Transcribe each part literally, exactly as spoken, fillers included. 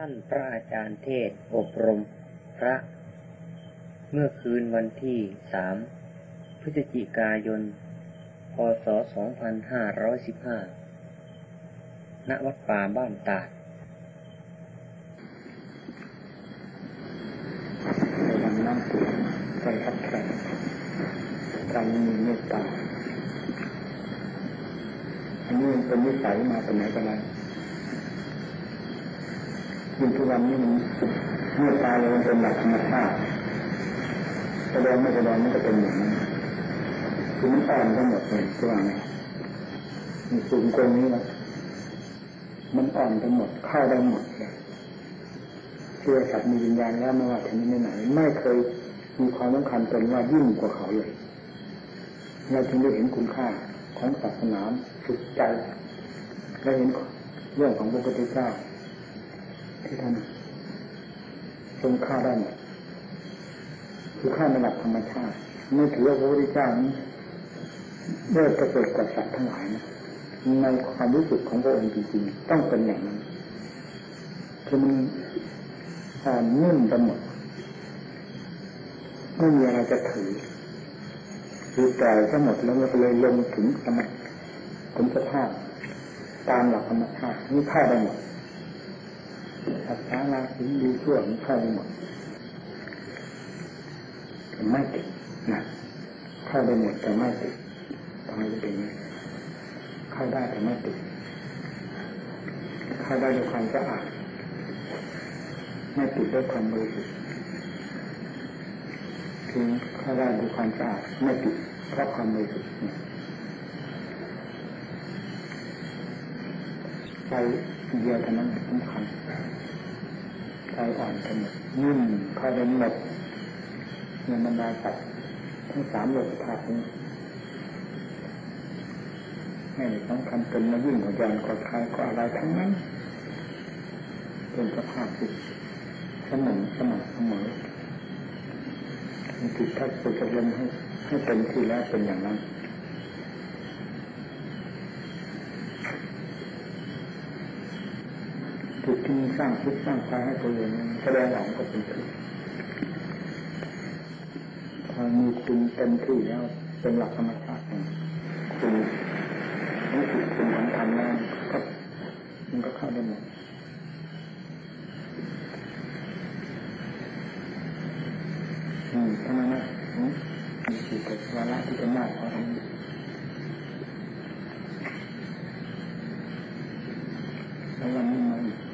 ท่านพระอาจารย์เทศน์อบรมพระเมื่อคืนวันที่สามพฤศจิกายนพ.ศ. สองพันห้าร้อยสิบห้า ณ วัดป่าบ้านตาดในวันนั่งสวดใจรับแขกการมีเมตตาอันนี้เป็นนิสัยมาแต่ไหนแต่ไรยิ่งทุกวันนี้มันเมตตาเลยมันเป็นหลักธรรมชาติแสดงไม่แสดงมันก็เป็นอย่างนั้นคือมันอ่อนทั้งหมดเลยทุกวันนี้มันสูงกว่านี้นะมันอ่อนทั้งหมดเข้าได้หมดเลยเชื่อสัตว์มีวิญญาณแล้วไม่ว่าที่นี่ไหนไม่เคยมีความสำคัญตนว่ายิ่งกว่าเขาเลยเราจึงได้เห็นคุณค่าของศาสนาสุดใจและเห็นเรื่องของพระพุทธเจ้าที่ท่านทรงค่าได้หมดคือค่าในหลักธรรมชาติไม่ถือว่าพระพุทธเจ้านี้เลิศประเสริฐกว่าสัตว์ทั้งหลายนะในความรู้สึกของพระองค์จริงๆต้องเป็นอย่างนั้นคือมันอ่อนนุ่มไปหมดไม่มีอะไรจะถือคือปล่อยทั้งหมดแล้วมันก็เลยลงถึงธรรมถึงสภาพตามหลักธรรมชาตินี่เข้าได้หมดสัจจะราศีดีชั่วมันเข้าได้หมดแต่ไม่ติดนะเข้าได้หมดแต่ไม่ติดทำไมจะเป็นอย่างนี้เข้าได้แต่ไม่ติดเข้าได้ด้วยความสะอาดไม่ติดด้วยความบริสุทธิ์ถึงเข้าได้ด้วยความสะอาดไม่ติดเพราะความบริสุทธิ์ใจเดียวเท่านั้นสำคัญใจอ่อนกันหมดนิ่มเข้าได้หมดในบรรดาสัตว์ทั้งสามโลกธาตุนี้ให้สำคัญเป็นมายิ่งกว่าใหญ่กว่าใครกว่าอะไรทั้งนั้นเป็นสภาพที่สมองสมองเสมอมันติดทักษ์ตัวลมให้ให้เต็มที่แล้วเป็นอย่างนั้นจิตที่สร้างคิดสร้างใจให้ตัวเองแสดงออกก็เป็นทุกข์พอมีคุณเต็มที่แล้วเป็นหลักธรรมชาติคุณรู้สึกคุณของธรรมแล้วก็มันก็เข้าได้หมดอืมทำไมนะอืมมีสิทธิ์วาระที่จะมากกว่านี้แล้ววันนี้มาอีก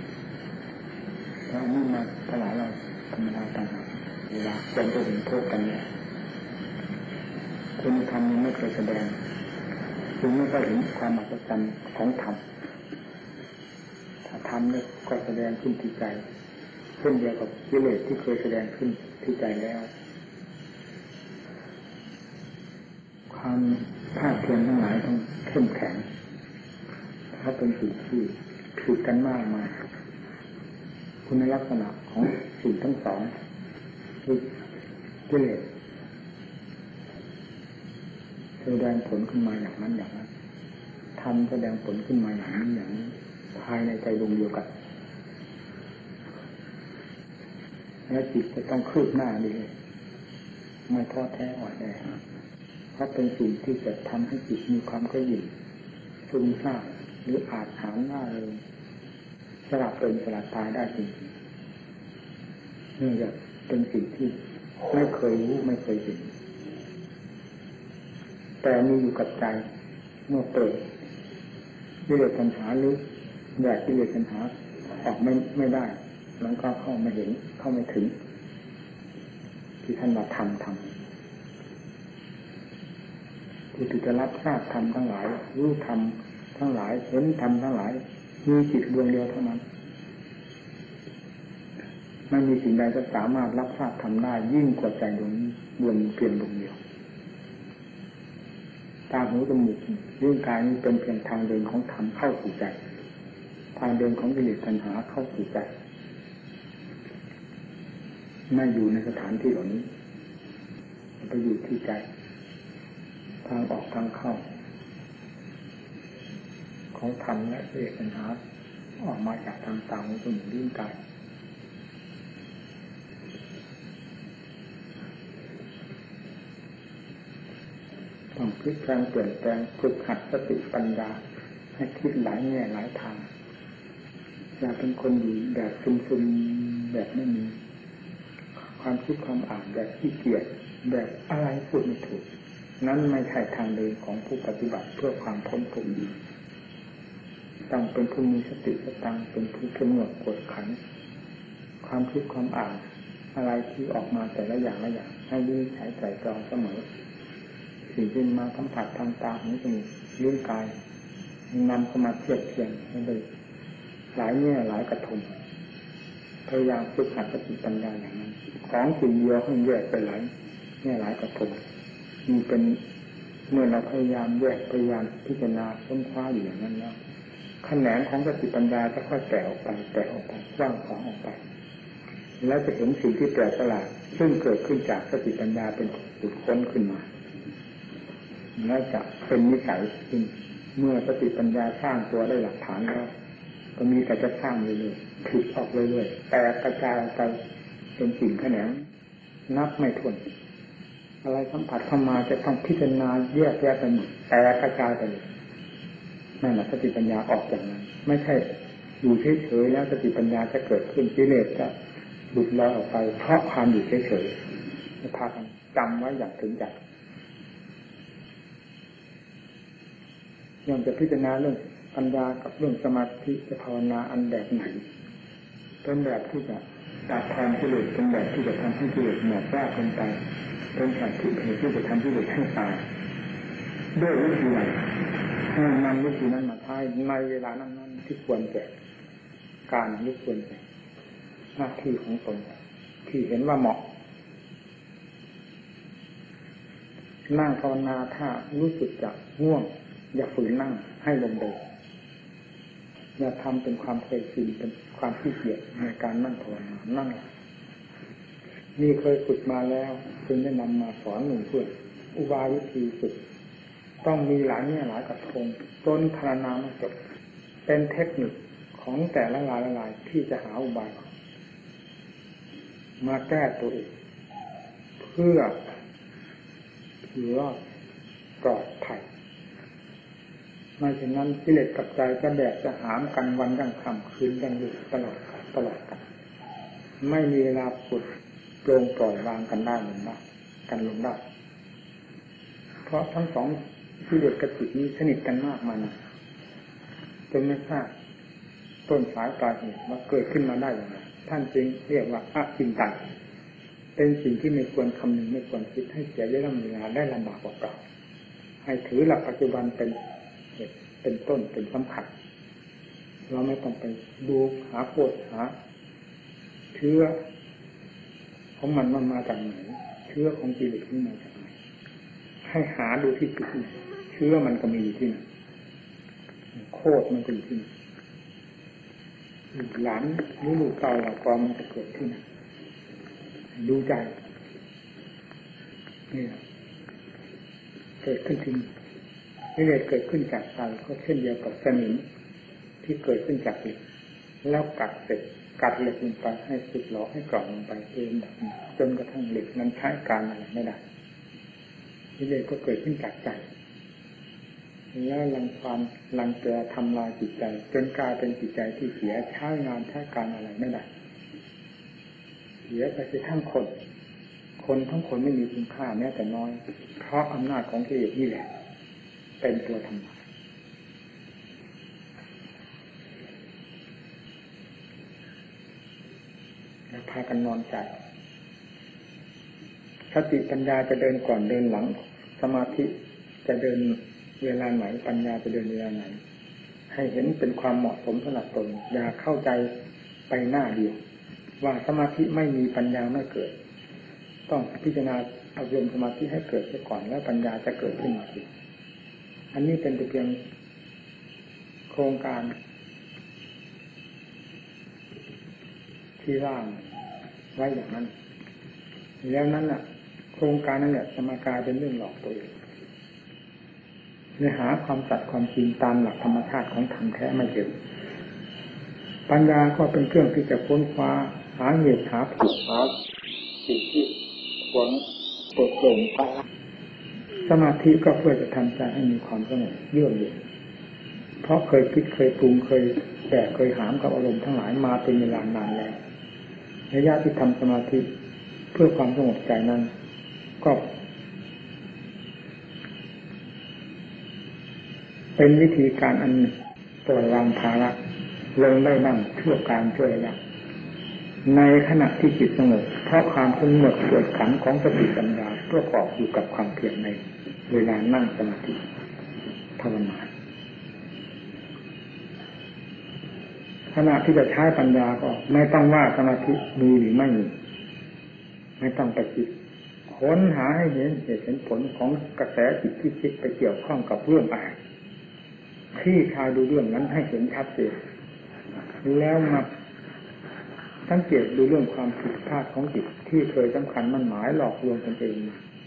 แล้วนี่มาถลายเราธรรมดาต่างหากเวลาจนจะเห็นโทษกันเนี่ยคุณธรรมยังไม่เคยแสดงคุณไม่เคยเห็นความอัศจรรย์ของธรรมถ้าธรรมเนี่ยก็แสดงขึ้นที่ใจเช่นเดียวกับกิเลสที่เคยแสดงขึ้นที่ใจแล้วความภาคเพียรทั้งหลายต้องเข้มแข็งถ้าเป็นสิ่งที่ผิดกันมากมาคุณลักษณะของสิ่งทั้งสองคือกิเลสแสดงผลขึ้นมาอย่างนั้นอย่างนั้นธรรมแสดงผลขึ้นมาอย่างนี้อย่างนี้ภายในใจดวงเดียวกันและจิตจะต้องคืบหน้าดีเลยไม่ท้อแท้อ่อนแอเพราะเป็นสิ่งที่จะทำให้จิตมีความกระหยิ่มฟุ้งซ่านหรืออาจหาหน้าเลยสลับเป็นสลับตายได้จริงๆเนื่องจากเป็นสิ่งที่ไม่เคยรู้ไม่เคยเห็นแต่มีอยู่กับใจเมื่อเปิดกิเลสปัญหาหรือแยกกิเลสปัญหาออกไม่ไม่ได้แล้วก็เข้าไม่เห็นเข้าไม่ถึงที่ท่านว่าทำทำผู้ที่จะรับทราบธรรมทั้งหลายรู้ธรรมทั้งหลายเห็นธรรมทั้งหลายมีจิตดวงเดียวเท่านั้นไม่มีสิ่งใดจะสามารถรับทราบธรรมได้ยิ่งกว่าใจดวงนี้ดวงเพียงดวงเดียวตาหูจมูกลิ้นกายนี้เป็นเพียงทางเดินของธรรมเข้าสู่ใจทางเดินของกิเลสตัณหาเข้าสู่ใจไม่อยู่ในสถานที่เหล่านี้ไปอยู่ที่ใจทางออกทางเข้าของธรรมและกิเลสตัณหาออกมาจากทางตาหูจมูกลิ้นกายต้องพลิกแปลงเปลี่ยนแปลงฝึกหัดสติปัญญาให้คิดหลายแง่หลายทางอย่าเป็นคนอยู่แบบซึมๆแบบไม่มีความคิดความอ่านแบบขี้เกียจแบบอะไรพูดไม่ถูกนั้นไม่ใช่ทางเดินของผู้ปฏิบัติเพื่อความพ้นทุกข์ต้องเป็นผู้มีสติสตังเป็นผู้เข้มงวดกวดขันความคิดความอ่านอะไรที่ออกมาแต่ละอย่างละอย่างให้วินิจฉัยไตร่ตรองเสมอสิ่งที่มาสัมผัสทางตาหูจมูกลิ้นกายนำเข้ามาเทียบเทียงให้ได้หลายแง่หลายกระทงพยายามฝึกหัดสติปัญญาอย่างนั้นของสิ่งเดียวให้แยกไปหลายแง่หลายกระทงมีเป็นเมื่อเราพยายามแยกพยายามพิจารณาค้นคว้าอยู่อย่างนั้นแล้วแขนงของสติปัญญาจะค่อยแตกออกไปแตกออกไปกว้างขวางออกไปแล้วจะเห็นสิ่งที่แปลกประหลาดซึ่งเกิดขึ้นจากสติปัญญาเป็นจุดค้นขึ้นมาแล้วจะเป็นนิสัยขึ้นเมื่อสติปัญญาสร้างตัวได้หลักฐานแล้วก็มีแต่จะสร้างเรื่อยๆผิดออกเรื่อยๆแต่กระจายไปเป็นสิ่งแขนงนับไม่ถ้วนอะไรสัมผัสเข้ามาจะต้องพิจารณาแยกแยะไปหมดแต่กระจายไปเลยนั่นแหละสติปัญญาออกจากนั้นไม่ใช่อยู่เฉยๆแล้วสติปัญญาจะเกิดขึ้นกิเลสจะหลุดลอยออกไปเพราะความอยู่เฉยๆให้พากันจำไว้อย่างถึงใจย่อมจะพิจารณาเรื่องปัญญากับเรื่องสมาธิจะภาวนาอันแบบไหนเป็นแบบที่จะตัดทานกิเลสเป็นแบบที่จะทำให้กิเลสหมดรากลงไปเป็นแบบที่ที่จะทำกิเลสให้ตายด้วยวิธีไหนให้นำวิธีนั้นมาใช้ในเวลานั้นๆที่ควรแก่การที่ควรแก่หน้าที่ของตนที่เห็นว่าเหมาะนั่งภาวนาถ้ารู้สึกจะง่วงอย่าฝืนนั่งให้ลงเดินอย่าทำเป็นความเคยชินเป็นความขี้เกียจในการนั่งภาวนานั่งนี่เคยฝึกมาแล้วจึงได้นำมาสอนหนุ่มเพื่อนอุบายวิธีฝึกต้องมีหลายแง่หลายกระทงจนพรรณนาไม่จบเป็นเทคนิคของแต่ละรายละลายที่จะหาอุบายมาแก้ตัวเองเพื่ออยู่รอดปลอดภัยไม่เช่นนั้นกิเลสกับใจจะแบกจะหามกันวันยังค่ำคืนยังอยู่ตลอดตลอดกันไม่มีเวลาปลดโปร่งปล่อยวางกันได้ลงได้กันลงได้เพราะทั้งสองกิเลสกับจิตนี้สนิทกันมากมันจนไม่ทราบต้นสายปลายเหตุว่าเกิดขึ้นมาได้อย่างไรท่านจึงเรียกว่าอจินตัยเป็นสิ่งที่ไม่ควรคำนึงไม่ควรคิดให้เสียเวลาได้ลำบากกว่าเก่าให้ถือหลักปัจจุบันเป็นเป็นต้นเป็นสำคัญเราไม่ต้องไปดูหาโคตรหาเชื้อของมันมันมาจากไหนเชื้อของกิเลสนี่มาจากไหนให้หาดูที่จุดนี้เชื้อมันก็มีอยู่ที่นั่นโคตรมันก็อยู่ที่นั่นหลานหรือลูกเก่าเรากองมันจะเกิดที่นั่นดูใจนี่เกิดขึ้นที่กิเลสเกิดขึ้นจากใจก็เช่นเดียวกับสนิมที่เกิดขึ้นจากเหล็กแล้วกัดเสร็จกัดเหล็กลงไปให้สุดหลอให้กร่อนลงไปเองแบบนี้จนกระทั่งเหล็กนั้นใช้การอะไรไม่ได้กิเลสก็เกิดขึ้นจากใจแล้วลังความลังแกทำลายจิตใจจนกลายเป็นจิตใจที่เสียใช้งานใช้การอะไรไม่ได้เสียไปไปทั้งคนคนทั้งคนไม่มีคุณค่าแม้แต่น้อยเพราะอำนาจของกิเลสนี่แหละเป็นตัวทำลายแล้วพากันนอนใจสติปัญญาจะเดินก่อนเดินหลังสมาธิจะเดินเวลาไหนปัญญาจะเดินเวลาไหนให้เห็นเป็นความเหมาะสมสำหรับตนอย่าเข้าใจไปหน้าเดียวว่าสมาธิไม่มีปัญญาไม่เกิดต้องพิจารณาอารมณ์สมาธิให้เกิดเสียก่อนแล้วปัญญาจะเกิดขึ้นมาทีอันนี้เป็นเพียงโครงการที่ร่างไว้อย่างนั้นแล้วนั้นน่ะโครงการนั้นแหละจะมากลายเป็นเรื่องหลอกตัวเองเนื้อหาความสัตย์ความจริงตามหลักธรรมชาติของธรรมแท้ไม่เจอปัญญาก็เป็นเครื่องที่จะค้นคว้าหาเหตุหาผลหาสิ่งที่ควรปลดปล่อยไปสมาธิก็เพื่อจะทำใจให้มีความสงบเยือกเย็นเพราะเคยคิดเคยปรุงเคยแบกเคยหามกับอารมณ์ทั้งหลายมาเป็นเวลานานแล้วระยะที่ทำสมาธิเพื่อความสงบใจนั้นก็เป็นวิธีการอันปล่อยวางภาระลงได้บ้างชั่วการชั่วระยะในขณะที่จิตสงบเพราะความสงบเกิดขันของสติปัญญาประกอบอยู่กับความเพียรในเวลานั่งสมาธิภาวนาขณะที่จะใช้ปัญญาก็ไม่ต้องว่าสมาธิมีหรือไม่มีไม่ต้องไปคิดค้นหาให้เห็นเหตุเห็นผลของกระแสจิตที่คิดไปเกี่ยวข้องกับเรื่องอะไรคลี่คลายดูเรื่องนั้นให้เห็นชัดเจนแล้วมาสังเกตดูเรื่องความผิดพลาดของจิตที่เคยสำคัญมันหมายหลอกลวงตนเอง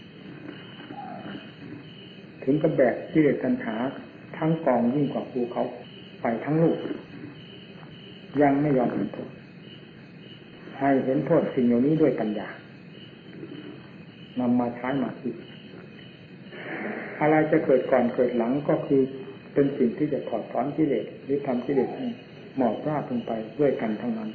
ถึงกับแบกกิเลสตัณหาทั้งกองยิ่งกว่าภูเขาไปทั้งลูกยังไม่ยอมเห็นโทษให้เห็นโทษสิ่งเหล่านี้ด้วยปัญญานำมาใช้มาคิดอะไรจะเกิดก่อนเกิดหลังก็คือเป็นสิ่งที่จะถอดถอนกิเลสหรือทำกิเลสให้หมอบราบลงไปด้วยกันทั้งนั้น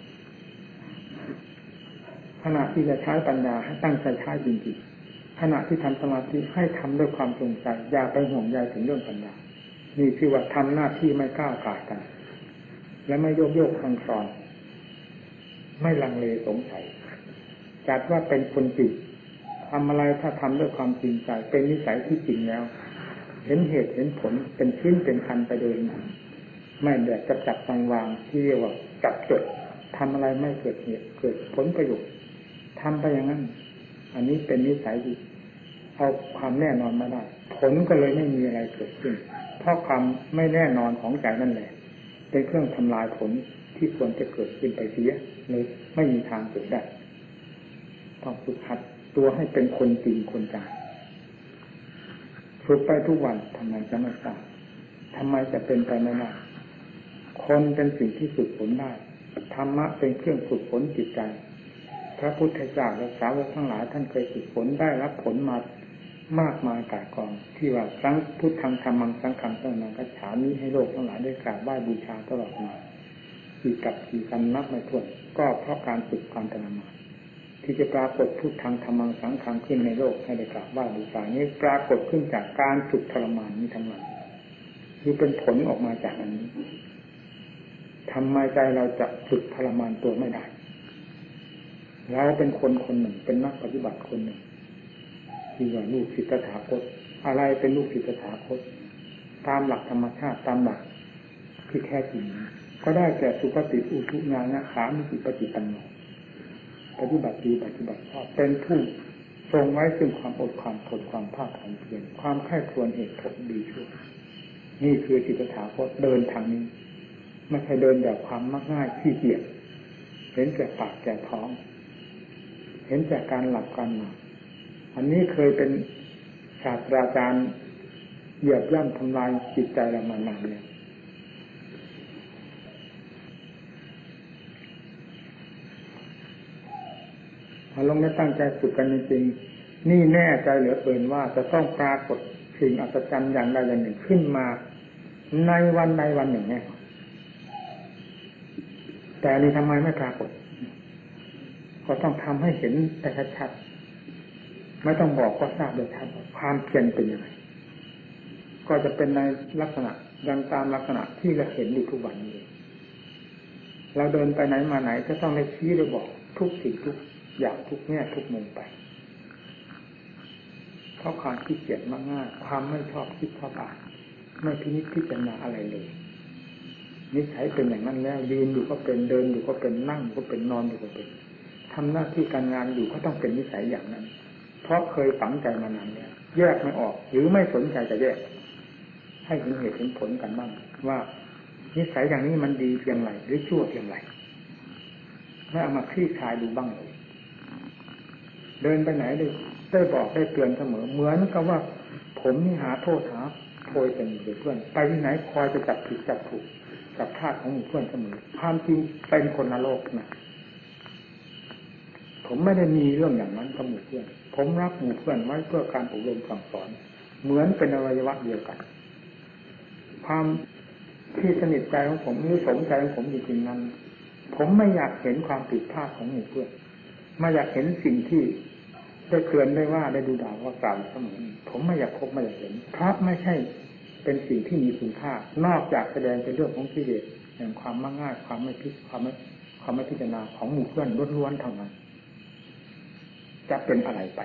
ขณะที่จะใช้ปัญญาให้ตั้งใจใช้จริงๆขณะที่ทำสมาธิให้ทำด้วยความจงใจอย่าไปห่วงใยถึงเรื่องปัญญานี่คือว่าทำหน้าที่ไม่ก้าวก่ายกันและไม่โยกโยกคลอนคลอนไม่ลังเลสงสัยจัดว่าเป็นคนจริงทำอะไรถ้าทำด้วยความจริงใจเป็นนิสัยที่จริงแล้วเห็นเหตุเห็นผลเป็นชิ้นเป็นคันไปโดยไม่เดือดจับจับวางวางที่เรียกว่าจับจดทำอะไรไม่เกิดเหตุเกิดผลประโยชน์ทำไปอย่างนั้นอันนี้เป็นนิสัยที่เอาความแน่นอนมาได้ผลก็เลยไม่มีอะไรเกิดขึ้นเพราะความไม่แน่นอนของใจนั่นแหละเป็นเครื่องทำลายผลที่ควรจะเกิดขึ้นไปเสียเลยไม่มีทางเกิดได้ต้องฝึกหัดตัวให้เป็นคนจริงคนจังฝึกไปทุกวันทำไมจะไม่ทราบทำไมจะเป็นไปไม่ได้คนเป็นสิ่งที่ฝึกฝนได้ธรรมะเป็นเครื่องฝึกฝนจิตใจพระพุทธเจ้าและสาวกทั้งหลายท่านเคยฝึกฝนได้รับผลมามากมายกายกองที่ว่าสังพุทธังธรรมังสังฆังสรณังคัจฉามิให้โลกทั้งหลายได้กราบไหว้บูชาตลอดมากี่กับกี่กันนับไม่ถ้วนก็เพราะการฝึกความทรมานที่จะปรากฏพุทธังธรรมังสังฆังขึ้นในโลกให้ได้กราบไหว้บูชานี้ปรากฏขึ้นจากการฝึกทรมานนี้ทั้งนั้นคือเป็นผลออกมาจากอันนี้ทำไมใจเราจะฝึกทรมานตัวไม่ได้เราเป็นคนคนหนึ่งเป็นนักปฏิบัติคนหนึ่งที่ว่าลูกศิษย์ตถาคตอะไรเป็นลูกศิษย์ตถาคตตามหลักธรรมชาติตามหลักที่แท้จริงก็ได้แก่สุปฏิอุทุญาณขามิจิปฏิปันโนปฏิบัติดีปฏิบัติชอบเป็นผู้ทรงไว้ซึ่งความอดความทนความภาคความเพียรความใคร่ครวญเหตุผลดีชั่วนี่คือศิษย์ตถาคตเดินทางนี้ไม่ใช่เดินแบบความมักง่ายขี้เกียจเห็นแก่ปากแก่ท้องเห็นจากการหลับการนอนอันนี้เคยเป็นศาสตราจารย์เหยียบย่ำทำลายจิตใจเรามานานแล้วถ้าลงไม่ตั้งใจฝึกกันจริงๆนี่แน่ใจเหลือเกินว่าจะต้องปรากฏสิ่งอัศจรรย์อย่างใดอย่างหนึ่งขึ้นมาในวันใดวันหนึ่งแน่แต่นี่ทำไมไม่ปรากฏก็ต้องทำให้เห็นแต่ชัดๆไม่ต้องบอกก็ทราบโดยชัดความเพียรเป็นยังไงก็จะเป็นในลักษณะดังตามลักษณะที่เราเห็นอยู่ทุกวันนี้เราเดินไปไหนมาไหนจะต้องได้ชี้ได้บอกทุกสิ่งทุกอย่างทุกแง่ทุกมุมไปเพราะความขี้เกียจมากง่ายความไม่ชอบคิดชอบอ่านไม่พินิจพิจารณาอะไรเลยนิสัยเป็นอย่างนั้นแล้วยืนอยู่ก็เป็นเดินอยู่ก็เป็นนั่งก็เป็นนอนอยู่ก็เป็นทำหน้าที่การงานอยู่ก็ต้องเป็นนิสัยอย่างนั้นเพราะเคยฝังใจมานานแล้วแยกไม่ออกหรือไม่สนใจจะแยกให้เห็นเหตุเห็นผลกันบ้างว่านิสัยอย่างนี้มันดีเพียงไรหรือชั่วเพียงไรให้เอามาคลี่คลายดูบ้างเลยเดินไปไหนได้ได้บอกได้เตือนเสมอเหมือนกับว่าผมนี่หาโทษหาโพยเป็นอยู่เพื่อนไปที่ไหนคอยจะจับผิดจับถูกกับธาตุของหมู่เพื่อนเสมอความจริงเป็นคนละโลกนะผมไม่ได้มีเรื่องอย่างนั้นกับหมู่เพื่อนผมรับหมู่เพื่อนไว้เพื่อการอบรมสั่งสอนเหมือนเป็นอวัยวะเดียวกันความที่สนิทใจของผมหรือสมใจของผมจริงๆนั้นผมไม่อยากเห็นความผิดพลาดของหมู่เพื่อนไม่อยากเห็นสิ่งที่ได้เคลื่อนได้ว่าได้ดูด่าว่ากล่าวเสมอผมไม่อยากพบไม่อยากเห็นเพราะไม่ใช่เป็นสิ่งที่มีคุณค่านอกจากแสดงเป็นเรื่องของกิเลสแห่งความมั่งง่ายความไม่พิความไม่ความไม่พิจารณาของหมู่เพื่อนล้วนๆเท่านั้นจะเป็นอะไรไป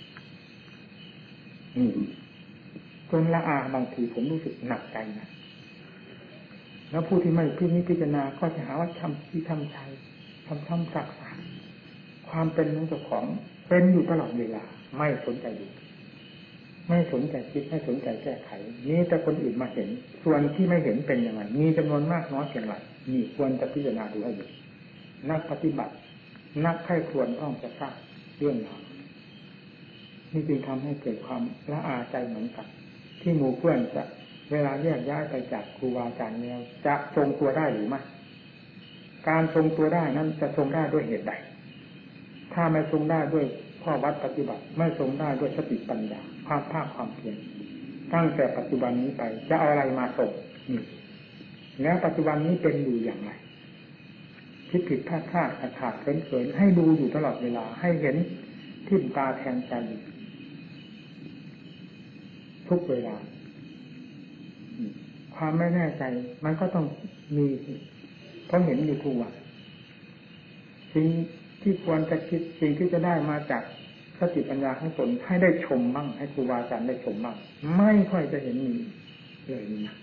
นี่จนละอาบางทีผมรู้สึกหนักใจนะแล้วผู้ที่ไม่พิจิตพิจารณาก็จะหาว่าทำที่ทำชัยทำซ้ำซักซ้ำความเป็นของเจ้าของเป็นอยู่ตลอดเวลาไม่สนใจดูไม่สนใจคิดไม่สนใจแก้ไขนี่แต่คนอื่นมาเห็นส่วนที่ไม่เห็นเป็นยังไงมีจำนวนมากน้อยเพียงไรนี่ควรจะพิจารณาดูให้ดีนักปฏิบัตินักไข้ควรต้องจะทราบเรื่องราวนี่จึงทำให้เกิดความละอาใจเหมือนกันที่หมู่เพื่อนจะเวลาแยกย้ายไปจากครูบาอาจารย์แล้วจะทรงตัวได้หรือไม่การทรงตัวได้นั้นจะทรงได้ด้วยเหตุใดถ้าไม่ทรงได้ด้วยข้อวัดปฏิบัติไม่ทรงได้ด้วยสติปัญญาความภาคความเพียรตั้งแต่ปัจจุบันนี้ไปจะเอาอะไรมาส่งนี่แล้วปัจจุบันนี้เป็นอยู่อย่างไรผิดผิดพลาดพลาดขาดขาดเขินเขินให้ดูอยู่ตลอดเวลาให้เห็นทิ่มตาแทงใจทุกเวลาความไม่แน่ใจมันก็ต้องมีเพราะเห็นอยู่ทุกวันสิ่งที่ควรจะคิดสิ่งที่จะได้มาจากสติปัญญาของตนให้ได้ชมบ้างให้ครูบาอาจารย์ได้ชมบ้างไม่ค่อยจะเห็นมีเลยนะ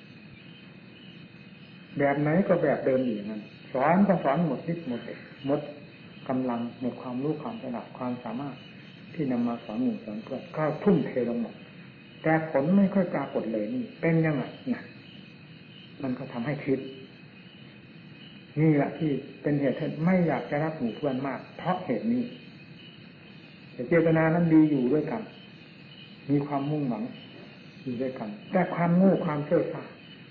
แบบไหนก็แบบเดิมอยู่อย่างนั้นสอนก็สอนหมดนิดหมดหมดกำลังหมดความรู้ความฉลาดความสามารถที่นำมาสอนหมู่สอนเพื่อนก็ทุ่มเทลงหมดแต่ผลไม่ค่อยปรากฏเลยนี่เป็นยังไงนะมันก็ทำให้คิดนี่แหละที่เป็นเหตุที่ไม่อยากจะรับหมู่เพื่อนมากเพราะเหตุนี้แต่เจตนานั้นดีอยู่ด้วยกันมีความมุ่งหวังอยู่ด้วยกันแต่ความโง่ความเสื่อม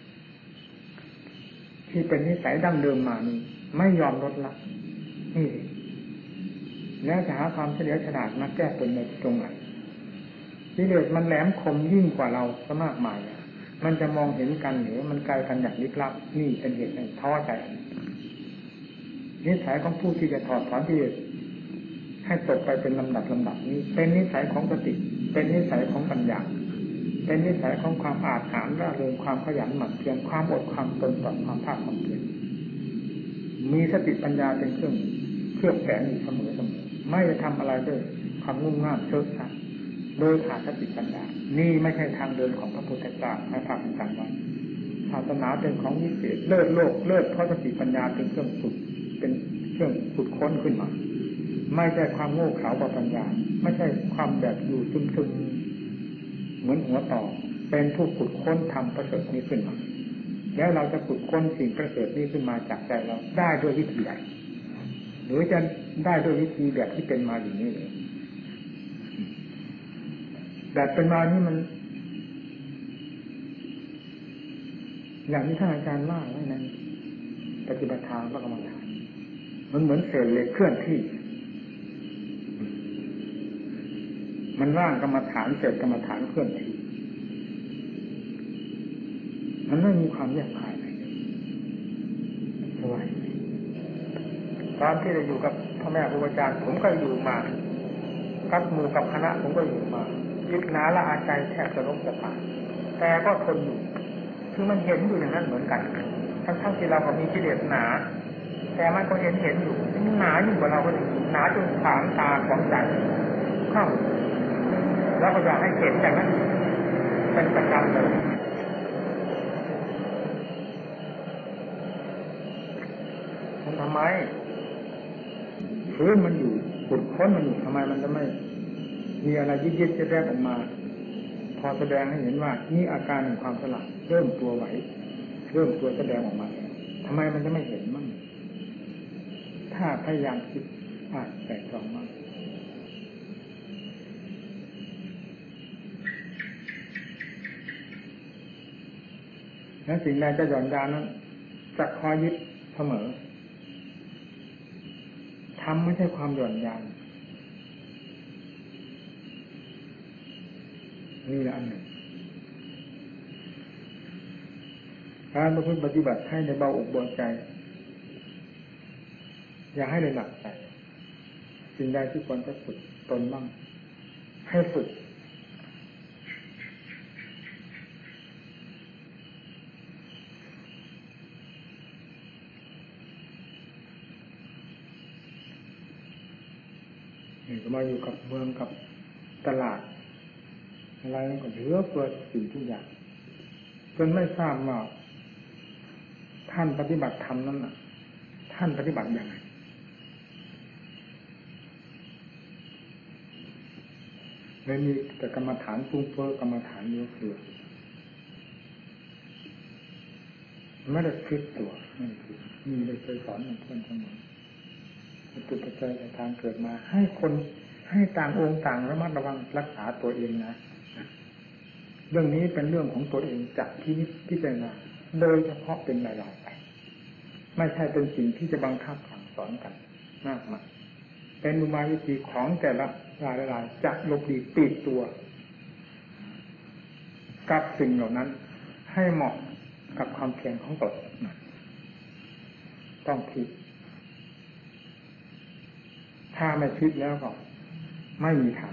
ที่เป็นนิสัยดั้งเดิมมานี่ไม่ยอมลดละนี่แล้วจะหาความเฉลียวฉลาดมาแก้ตนในตรงไหนกิเลสมันแหลมคมยิ่งกว่าเราซะมากมายมันจะมองเห็นกันหรือมันไกลกันอย่างลึกลับนี่เป็นเหตุให้ท้อใจนิสัยของผู้ที่จะถอดถอนกิเลสให้ตกไปเป็นลำดับลำดับนี้เป็นนิสัยของสติเป็นนิสัยของปัญญาเป็นนิสัยของความอาจหาญร่าเริงความขยันหมั่นเพียรความอดความทนต่อความภาคความเพียรมีสติปัญญาเป็นเครื่องเครื่องแฝงอยู่เสมอเสมอไม่จะทำอะไรด้วยความงุ่มง่ามเชิดชัดโดยขาดสติปัญญานี่ไม่ใช่ทางเดินของพระพุทธเจ้าให้พากันจำไว้ศาสนาเป็นของวิเศษเลิศโลกเลิศเพราะสติปัญญาเป็นเครื่องฝึกเป็นเครื่องขุดค้นขึ้นมาไม่ใช่ความโง่เขลากับปัญญาไม่ใช่ความแบบอยู่ซึมๆเหมือนหัวต่อเป็นผู้ขุดค้นทำประเสริฐนี้ขึ้นมาแล้วเราจะขุดค้นสิ่งประเสริฐนี้ขึ้นมาจากใจเราได้ด้วยวิธีใดหรือจะได้ด้วยวิธีแบบที่เป็นมาอย่างนี้เลยแบบเป็นมานี่มันอย่างที่ท่านอาจารย์ว่าไว้นั้นปฏิบัติทางพระกรรมฐานมันเหมือนเศษเหล็กเคลื่อนที่มันว่างกรรมฐานเศษกรรมฐานเคลื่อนที่มันไม่มีความแยกคายอะไรสบายตอนที่เราอยู่กับพ่อแม่ครูอาจารย์ผมก็อยู่มากับหมู่กับคณะผมก็อยู่มายึดหนาละอาใจแทบจะล้มจะตายแต่ก็ทนอยู่คือมันเห็นอยู่อย่างนั้นเหมือนกันทั้งๆที่เราก็มีกิเลสหนาแต่มันก็เห็นเห็นอยู่มันหนายิ่งกว่าเราก็ถึงหนาจนขวางตาขวางใจเข้าแล้วก็อยากให้เห็นอย่างนั้นเป็นประจำเลยมันทำไมพื้นมันอยู่ขุดค้นมันอยู่ทำไมมันจะไม่มีอะไรยึดยึดจะแรกออกมาพอแสดงให้เห็นว่านี่อาการของความสลัดเริ่มตัวไหวเริ่มตัวแสดงออกมาทำไมมันจะไม่เห็นมั่งถ้าพยายามคิดอ่านแต่ตรองมั่งแล้วสิ่งใดจะหย่อนยานนั้นจะคอยยึดเสมอทำไม่ใช่ความหย่อนยานนี่แหละอันหนึ่งการประพฤติปฏิบัติให้ในเบาอกเบาใจอย่าให้ในหนักใจสิ่งใดที่ควรจะฝึกตนบ้างให้ฝึกนี่ก็มาอยู่กับเมืองกับตลาดอะไรนั่นก็เหลือเฟือสิ่งทุกอย่างจนไม่ทราบว่าท่านปฏิบัติธรรมนั้นน่ะท่านปฏิบัติอย่างไรไม่มีแต่กรรมฐานฟุ้งเฟ้อกรรมฐานเยอะเฟือไม่ได้คิดตัวนี่คือมีเลยเคยสอนเพื่อนเสมอจุดประจัยในทางเกิดมาให้คนให้ต่างองค์ต่างระมัดระวังรักษาตัวเองนะเรื่องนี้เป็นเรื่องของตัวเองจากที่นิพพิจารณาโดยเฉพาะเป็นรายๆไปไม่ใช่เป็นสิ่งที่จะบังคับสั่งสอนกันมากมายเป็นอุบายวิธีของแต่ละรายๆจะลบดีติดตัวกับสิ่งเหล่านั้นให้เหมาะกับความเพียรของตนต้องคิดถ้าไม่คิดแล้วก็ไม่มีทาง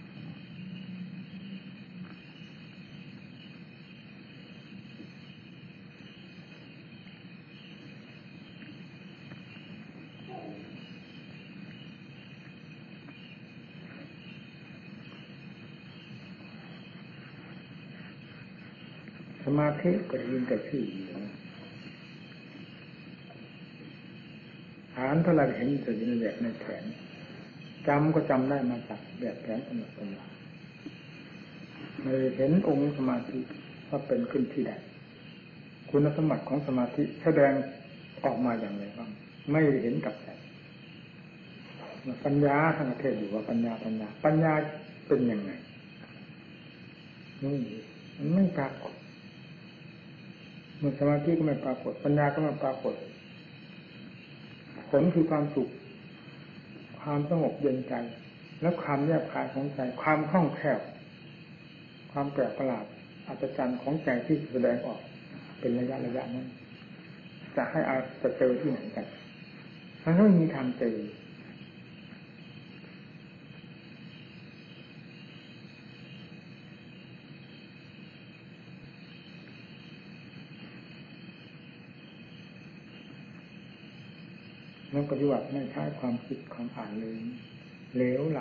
สมาธิก็ได้ยินแต่ชื่ออยู่อ่านเท่าไรเห็นแต่ในแบบในแผนจำก็จำได้มาจากแบบแผนตำหนักตำราไม่เห็นองค์สมาธิว่าเป็นขึ้นที่ใดคุณสมบัติของสมาธิแสดงออกมาอย่างไรบ้างไม่เห็นกับใจปัญญาทางประเทศอยู่ว่าปัญญาปัญญาปัญญาเป็นยังไงนี่มันไม่ปรากฏเมื่อสมาธิก็ไม่ปรากฏปัญญาก็ไม่ปรากฏผลคือความสุขความสงบเย็นใจและความแยบคายของใจความคล่องแคล่วความแปลกประหลาดอัศจรรย์ของใจที่แสดงออกเป็นระยะระยะนั้นจะให้อาจะเจอที่ไหนกันมันไม่มีทางเจอนักปฏิบัติไม่ใช้ความคิดความอ่านเลยเหลวไหล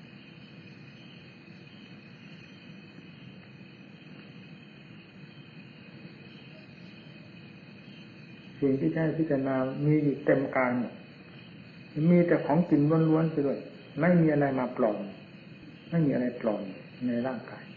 สิ่งที่ใช้พิจารณามีอยู่เต็มกายหมดมีแต่ของกินล้วนๆไปด้วยไม่มีอะไรมาปลอมไม่มีอะไรปลอมในร่างกาย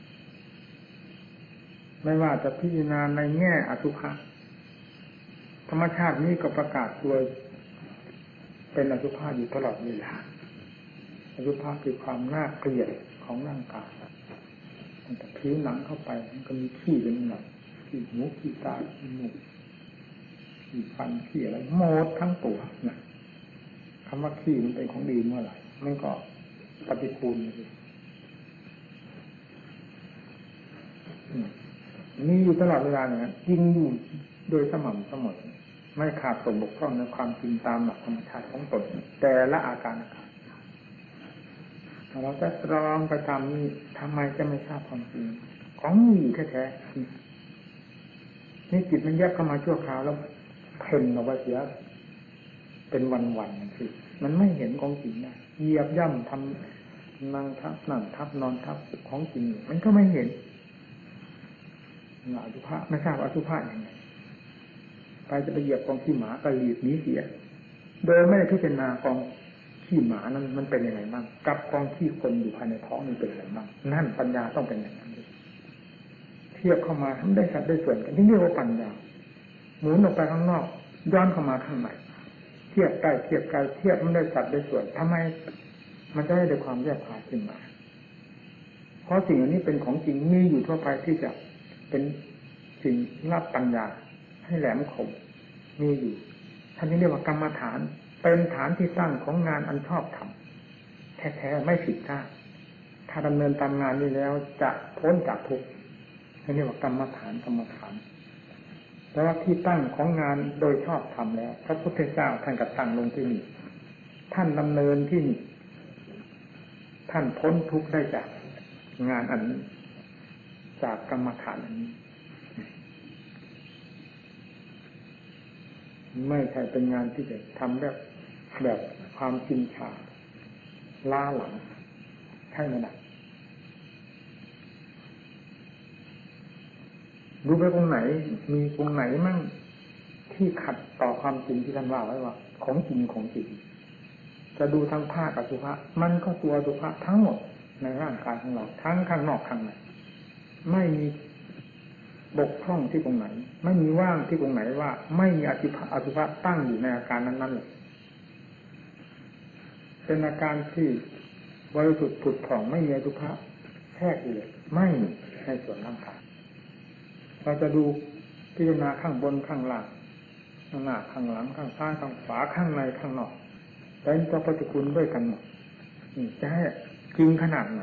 ไม่ว่าจะพิจารณาในแง่อสุภะธรรมชาตินี้ก็ประกาศตัวเป็นอสุภะอยู่ตลอดเวลาอสุภะคือความน่าเกลียดของร่างกายมันจะผิวหนังเข้าไปมันก็มีขี้เป็นหนังขี้หูขี้ตาขี้มูกขี้ฟันขี้อะไรหมดทั้งตัวนะคำว่าขี้มันเป็นของดีเมื่อไหร่มันก็ปฏิกูลเลยมีอยู่ตลอดเวลาเนี่ยจริงอยู่โดยสม่ำเสมอไม่ขาดตกบกพร่องในความจริงตามหลักธรรมชาติของตนแต่ละอาการอาการเราจะตรองไปทำนี่ทำไมจะไม่ทราบความจริงของมีแท้ๆนี่จิตมันแยกเข้ามาชั่วคราวแล้วเพ่นเอาไว้เสียเป็นวันๆคือมันไม่เห็นของจริงนะเหยียบย่ำทำนั่งทับนั่งทับนอนทับของจริงมันก็ไม่เห็นอสุภะไม่ทราบอสุภะยังไงไปจะไปเหยียบกองขี้หมาก็หลีกหนีเสียโดยไม่ได้พิจารณากองขี้หมานั้นมันเป็นยังไงบ้างกับกองขี้คนอยู่ภายในท้องมันเป็นยังไงบ้างนั่นปัญญาต้องเป็นอย่างนั้นเทียบเข้ามาทำได้สัดได้ส่วนกันที่เรียกว่าปัญญาหมุนออกไปข้างนอกย้อนเข้ามาข้างในเทียบใกล้เทียบไกลเทียบมันได้สัดได้ส่วนทำไมมันจะได้ด้วยความแยกขายขึ้นมาเพราะสิ่งอันนี้เป็นของจริงมีอยู่ทั่วไปที่จะเป็นสิ่งรับปัญญาให้แหลมคมมีอยู่ท่านเรียกว่ากรรมฐานเป็นฐานที่ตั้งของงานอันชอบธรรมแท้ๆไม่ผิดพลาดถ้าดำเนินตามงานนี้แล้วจะพ้นจากทุกข์ท่านเรียกว่ากรรมฐานกรรมฐานแต่ว่าที่ตั้งของงานโดยชอบธรรมแล้วพระพุทธเจ้าท่านก็ตั้งลงที่นี่ท่านดำเนินที่นี่ท่านพ้นทุกข์ได้จากงานอันนี้จากกรรมฐานอันนี้ไม่ใช่เป็นงานที่จะทำแบบแบบความชินชาล้าหลังใช่ไหมนะดูไปตรงไหนมีตรงไหนมั่งที่ขัดต่อความจริงที่ท่านว่าไว้ว่าของจริงของจริงจะดูทั้งภาคอสุภะมันก็ตัวอสุภะทั้งหมดในร่างกายของเราทั้งข้างนอกข้างในไม่มีบกพร่องที่ตรงไหนไม่มีว่างที่ตรงไหนว่าไม่มีอสุภะอสุภะตั้งอยู่ในอาการนั้นๆเลยเป็นอาการที่บริสุทธิ์ผุดผ่องไม่มีอสุภะแทรกอยู่เลยไม่มีในส่วนร่างกายเราจะดูพิจารณาข้างบนข้างล่างข้างหน้าข้างหลังข้างซ้ายข้างขวาข้างในข้างนอกเป็นตัวปฏิกูลด้วยกันหมดจะให้จริงขนาดไหน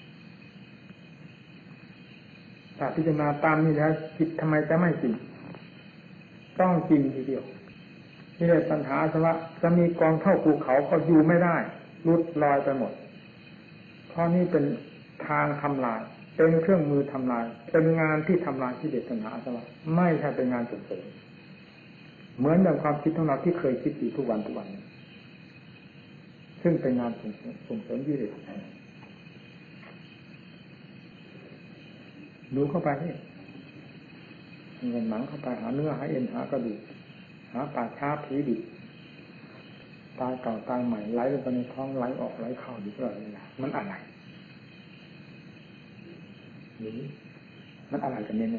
ถ้าพิจารณาตามนี้แล้วจิตทำไมจะไม่จริงต้องจริงทีเดียวนี่เลยปัญหาสวะจะมีกองเท่าภูเขาก็อยู่ไม่ได้ลุดลอยไปหมดเพราะนี่เป็นทางทำลายเป็นเครื่องมือทำลายเป็นงานที่ทำลายที่เด็ดปัญหาสวะไม่ใช่เป็นงานส่งเสริมเหมือนอย่างความคิดของเราที่เคยคิดอยู่ทุกวันทุกวันซึ่งเป็นงานส่งเสริมส่งเสริมที่เด็ดดูเข้าไปนี่เงินหนังเข้าไปหาเนื้อหาเอ็นหากระดูกหาป่าช้าผีดิบตายเก่าตายใหม่ไหลลงไปในท้องไหลออกไหลเข้าอยู่ตลอดเวลามันอะไรนี่มันอะไรกันเนี่ย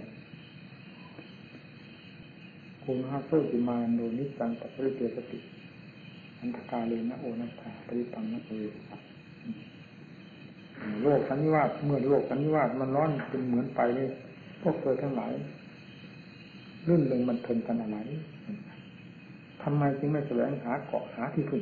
คุณฮาโซติมาโนนิสังตัปริเตสติอันตกาเลนะโอนัตถาปริปังนะโอเวสัพโลกสันนิวาสเมื่อโลกสันนิวาสมันร้อนเป็นเหมือนไฟนี่พวกเธอทั้งหลายรื่นเริงมันเพลินกันอะไรทำไมจึงไม่แสวงหาเกาะหาที่พึ่ง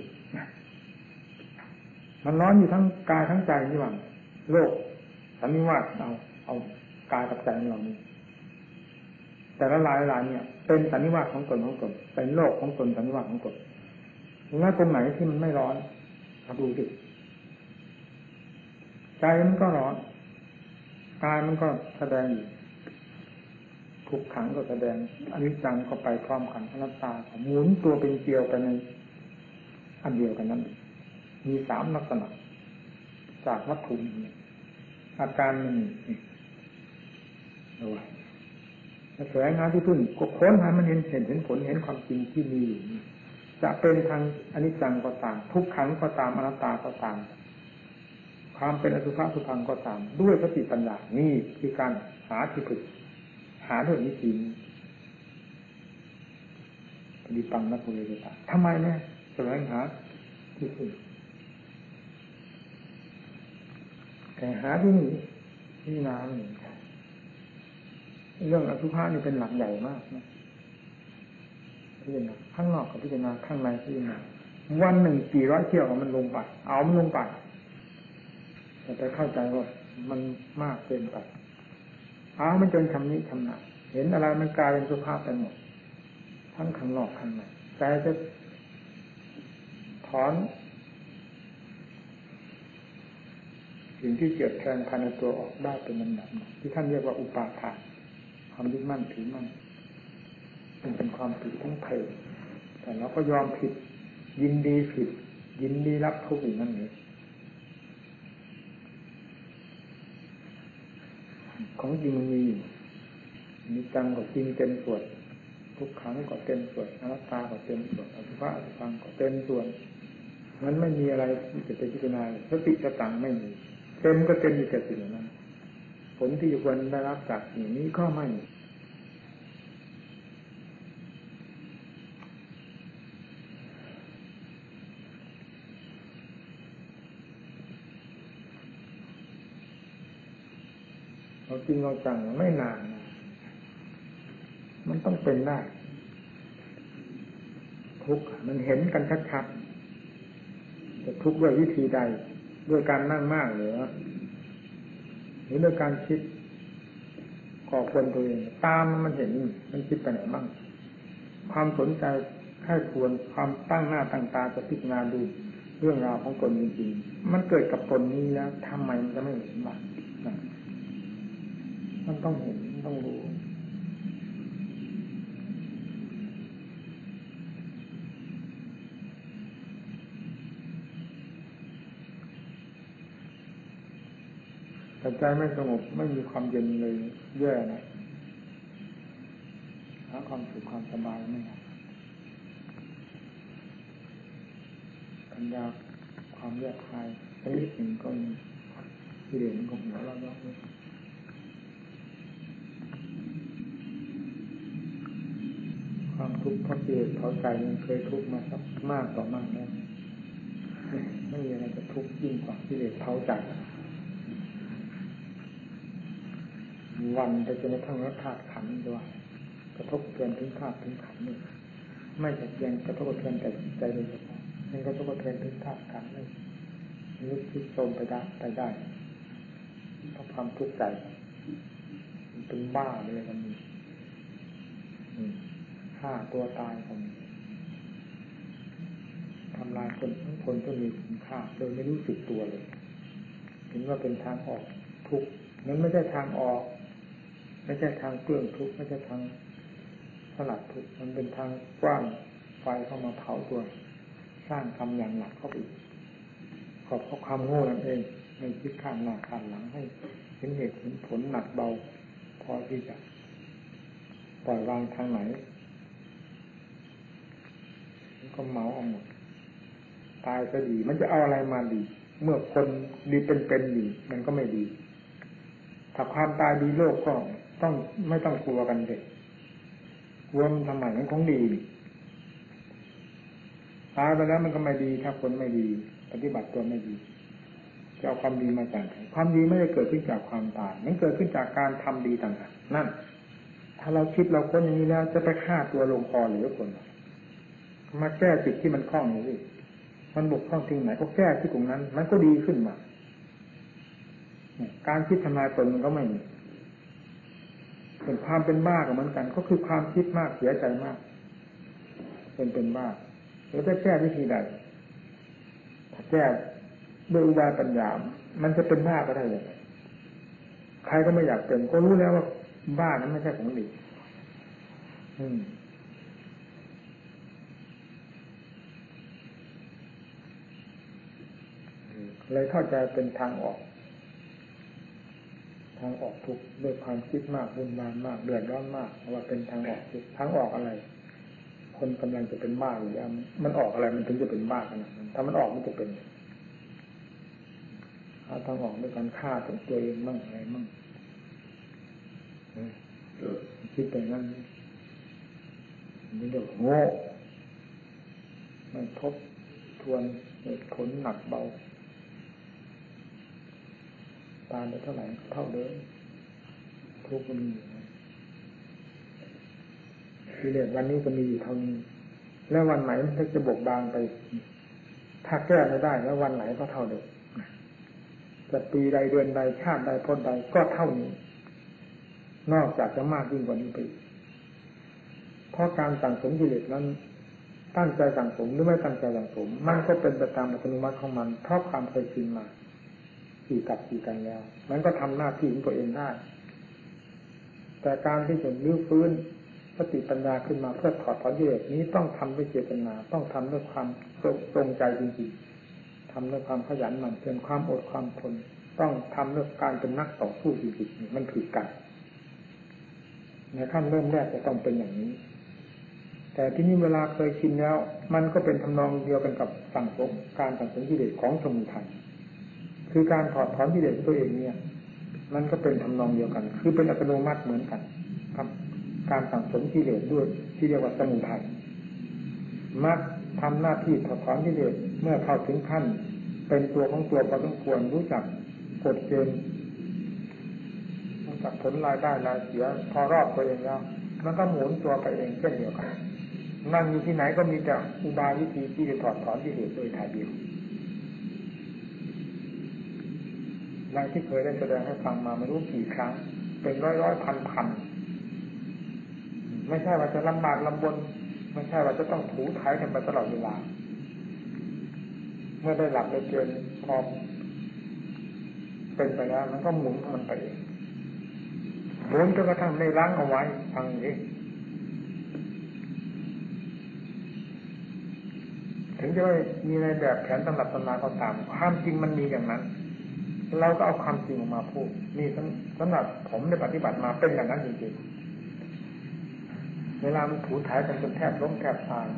มันร้อนอยู่ทั้งกายทั้งใจนี่หว่าโลกสันนิวาสเอาเอากายกับใจของเรานี่แต่ละรายรายเนี่ยเป็นสันนิวาสของตนของตนเป็นโลกของตนสันนิวาสของตนแล้วตรงไหนที่มันไม่ร้อนมาดูดิใจมันก็ร้อนกายมันก็แสดงอยู่ทุกขังก็แสดงอนิจจังก็ไปพร้อมกันอนัตตาหมุนตัวเป็นเกลียวไปในอันเดียวกันนั้นมีสามลักษณะจากวัตถุอาการหนึ่งเอาไว้แสวงหาที่พึ่งก็ค้นหามันเห็นเห็นเห็นผลเห็นความจริงที่มีอยู่จะเป็นทางอนิจจังก็ตามทุกขังก็ตามอนัตตาก็ตามความเป็นอสุภะสุพังก็ตามด้วยสติปัญญานี่คือการหาที่พึ่งหาด้วยวิธีปฏิปังนักบุญเลยตาทำไมเนี่ยแสวงหาที่พึ่งแต่หาที่นี่ที่น้ำนี่เรื่องอสุภะนี่เป็นหลักใหญ่มากนะพิจารณาข้างนอกกับพิจารณาข้างในพิจารณาวันหนึ่งกี่ร้อยเที่ยวมันลงไปเอามันลงไปแต่ไปเข้าใจว่ามันมากเกินไปเอามันจนชำนิชำนาญเห็นอะไรมันกลายเป็นสุภาพไปหมดทั้งข้างนอกข้างในใจจะถอนสิ่งที่เกิดแทนภายในตัวออกได้เป็นลำดับที่ท่านเรียกว่าอุปาทานความยึดมั่นถือมั่นมันเป็นความผิดทั้งเพลแต่เราก็ยอมผิดยินดีผิดยินดีรับทุกข์อย่างนั้นเลยของจริงมันมีมีจังก็จริงเต็มส่วนทุกครั้งก็เต็มส่วนอนัตตาก็เต็มส่วนอสุภะอสุภังก็เต็มส่วนมันไม่มีอะไรที่จะเป็นพิจารณาสติสตังไม่มีเต็มก็เต็มอยู่แต่สิ่งนั้นผลที่ควรได้รับจากสิ่งนี้ก็ไม่เราจริงเราจังไม่นานมันต้องเป็นได้ทุกข์มันเห็นกันชัดๆจะทุกข์ด้วยวิธีใดด้วยการนั่งมากหรือหรือด้วยการคิดก่อควรตัวเองตามมันเห็นมันคิดไปไหนบ้างความสนใจใคร่ควรความตั้งหน้าตั้งตาจะพิจารณาดูเรื่องราวของตนจริงๆมันเกิดกับตนนี้แล้วทำไมมันจะไม่เห็นบ้างมันต้องเห็นต้องรู้แต่ใจไม่สงบไม่มีความเย็นเลยแย่นะหาความสุขความสบายไม่ได้ปัญญาความแยกคายชนิดหนึ่งก็มีที่เด่นของหัวเราเนาะความทุกข์เพราะเกิดเพราะใจมันเคยทุกข์มาสักมากต่อมากแล้วไม่มีอะไรจะทุกข์ยิ่งกว่าที่เด่นเผาใจวันไปจนกระทั่งธาตุขันธ์ด้วยกระทบกระเทือนถึงธาตุถึงขันธ์นี่ไม่แต่เพียงกระทบกระเทือนแต่ใจโดยเฉพาะมันกระทบกระเทือนถึงธาตุขันธ์เลยนึกคิดโจมไปได้ไปได้เพราะความทุกข์ใจมันเป็นบ้าเลยมันมีฆ่าตัวตายกันทำลายคนทั้งคนก็มีคุณค่าโดยไม่รู้สึกตัวเลยเห็นว่าเป็นทางออกทุกข์นั้นไม่ใช่ทางออกไม่ใช่ทางเปลื้องทุกข์ไม่ใช่ทางสลัดทุกข์มันเป็นทางกว้างไฟเข้ามาเผาตัวสร้างกรรมอย่างหนักเข้าไปขอบเพราะความโง่นั่นเองไม่คิดข้ามหน้าข้ามหลังให้เห็นเหตุเห็นผลหนักเบาพอที่จะปล่อยวางทางไหนมันก็เมาเอาหมดตายก็ดีมันจะเอาอะไรมาดีเมื่อคนดีเป็นๆอยู่มันก็ไม่ดีถ้าความตายดีโลกก็ต้องไม่ต้องกลัวกันเด็กกลัวมันทำไมมันของดีตายไปแล้วมันก็ไม่ดีถ้าคนไม่ดีปฏิบัติตัวไม่ดีจะเอาความดีมาจากไหนความดีไม่ได้เกิดขึ้นจากความตายมันเกิดขึ้นจากการทำดีต่างหากนั่นถ้าเราคิดเราค้นอย่างนี้แล้วจะไปฆ่าตัวลงคอหรือคนมาแก้จิตที่มันคล้องนี่มันบกพร่องที่ไหนก็แก้ที่ตรงนั้นมันก็ดีขึ้นมาการคิดทำลายตนมันก็ไม่มีเป็นความเป็นบ้ากับเหมือนกันก็คือความคิดมากเสียใจมากเป็นเป็นบ้าแล้วจะแก้วิธีใดถ้าแก้ด้วยอุบายปัญญามันจะเป็นบ้าก็ได้เลยใครก็ไม่อยากเป็นก็รู้แล้วว่าบ้านั้นไม่ใช่ของดีอืมเลยเข้าใจเป็นทางออกทางออกทุกข์ด้วยความคิดมากวุ่นวายมากเดือดร้อนมากว่าเป็นทางออกทุกข์ทางออกอะไรคนกำลังจะเป็นบ้าอยู่แล้วมันออกอะไรมันถึงจะเป็นบ้าขนาดนั้นถ้ามันออกมันจะเป็นหาทางออกด้วยการฆ่าตัวเองมั่งอะไรมั่งคิดไปนั่นนี่เดี๋ยวโง่มันทบทวนเหตุผลหนักเบาตายไปเท่าไหร่เท่าเดิมทุกข์มันมีกิเลสวันนี้ก็มีอยู่เท่านี้แล้ววันไหนมันจะบกบางไปถ้าแก้ไม่ได้แล้ววันไหนก็เท่าเดิมจะปีใดเดือนใดชาติใดพ้นใดก็เท่านี้นอกจากจะมากยิ่งกว่านี้ไปเพราะการสั่งสมกิเลสนั้นตั้งใจสั่งสมหรือไม่ตั้งใจสั่งสมมันก็เป็นไปตามอัตโนมัติของมันเพราะความเคยชินมาขี่กับขี่กันแล้วมันก็ทำหน้าที่ของตัวเองได้แต่การที่จะลื้อฟื้นสติปัญญาขึ้นมาเพื่อถอดถอนกิเลสนี้ต้องทำด้วยเจตนาต้องทำด้วยความตรงใจจริงๆทำด้วยความขยันหมั่นเพียรความอดความทนต้องทำด้วยการเป็นนักต่อสู้จริงๆมันผิดกันในขั้นเริ่มแรกจะต้องเป็นอย่างนี้แต่ที่นี่เวลาเคยชินแล้วมันก็เป็นทำนองเดียวกันกับสั่งสมการสั่งสมกิเลสของสมุทัยคือการถอดถอนกิเลสตัวเองเนี่ยมันก็เป็นทำนองเดียวกันคือเป็นอัตโนมัติเหมือนกันครับการสั่งสมกิเลสด้วยที่เรียกว่าสมุทัยมักทำหน้าที่ถอดถอนกิเลสเมื่อเข้าถึงขั้นเป็นตัวของตัวพอสมควรรู้จักกฎเกณฑ์รู้จักผลรายได้รายเสียพอรอบตัวเองแล้วมันก็หมุนตัวไปเองเช่นเดียวกันนั่งอยู่ที่ไหนก็มีแต่อุบายวิธีที่จะถอดถอนกิเลสโดยถ่ายเดียวดังที่เคยได้แสดงให้ฟังมาไม่รู้กี่ครั้งเป็นร้อยร้อยพันพันไม่ใช่ว่าจะลำบากลำบนไม่ใช่ว่าจะต้องถูถ่ายกันไปตลอดเวลาเมื่อได้หลับได้เจนพอเป็นไปแล้วมันก็หมุนมันไปเองหมุนจนกระทั่งได้ล้างเอาไว้ฟังนี้ถึงจะมีในแบบแผนตำรับตำราก็ตามความจริงมันมีอย่างนั้นเราก็เอาความจริงออกมาพูดนี่สำหรับผมได้ปฏิบัติมาเป็นอย่างนั้นจริงๆเวลามันถูถ่ายกันจนแทบล้มแทบตาย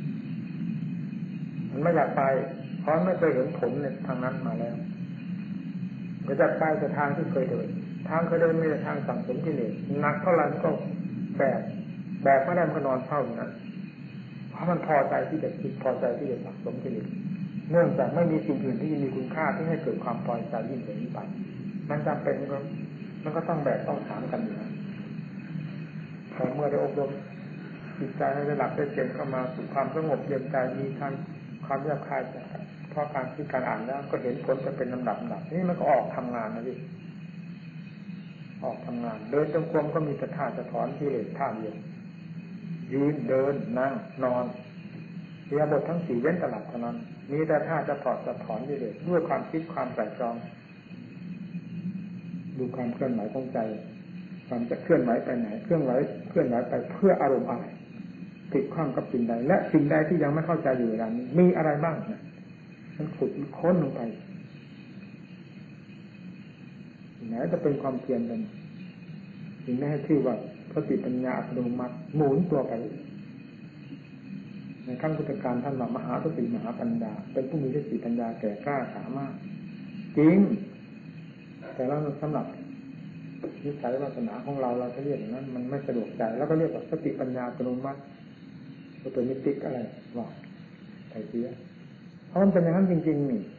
มันไม่อยากไปเพราะไม่เคยเห็นผลในทางนั้นมาแล้วก็จะไปแต่ทางที่เคยเดินทางเคยเดินไม่ใช่ทางสั่งสมกิเลสหนักเท่าไหร่ก็แบกแบกไม่ได้มันก็นอนเฝ้าอยู่นั้นเพราะมันพอใจที่จะคิดพอใจที่จะสั่งสมกิเลสเนื่องจากไม่มีสิ่งอื่นที่มีคุณค่าที่ให้เกิดความพอใจยิ่งกว่านี้ไปมันจำเป็นก็มันก็ต้องแบกต้องถามกันอยู่นะพอเมื่อได้อบรมจิตใจให้ได้หลับได้เจนเข้ามาสู่ความสงบเย็นใจมีทางความแยบคายจากเพราะการคิดการอ่านแล้วก็เห็นผลจะเป็นลำดับลำดับนี่มันก็ออกทำงานนะพี่ออกทำงานเดินจงกรมก็มีแต่ท่าจะถอนกิเลสท่าเดียวยืนเดินนั่งนอนเรียบททั้งสี่เว้นตลับเท่านั้นมีแต่ท่าจะถอดจะถอนกิเลสด้วยความคิดความใส่จองดูความเคลื่อนไหวของใจความจะเคลื่อนไหวไปไหนเคลื่อนไหวเคลื่อนไหวไปเพื่ออารมณ์อะไรติดข้องกับสิ่งใดและสิ่งใดที่ยังไม่เข้าใจอยู่ในนี้มีอะไรบ้างนะมันขุดค้นลงไปไหนจะเป็นความเพียรเป็นถึงได้ให้ชื่อว่าสติปัญญาอัตโนมัติหมุนตัวไปในขั้นพุทธการท่านว่ามหาสติมหาปัญญาเป็นผู้มีสติปัญญาแก่กล้าสามารถจริงแต่เราสำหรับนิสัยวาสนาของเราเราจะเรียกอย่างนั้นมันไม่สะดวกใจแล้วก็เรียกว่าสติปัญญาอัตโนมัติตัวมิติอะไรว่าไอ้เสียเพราะมันเป็นอย่างนั้นจริงๆนี่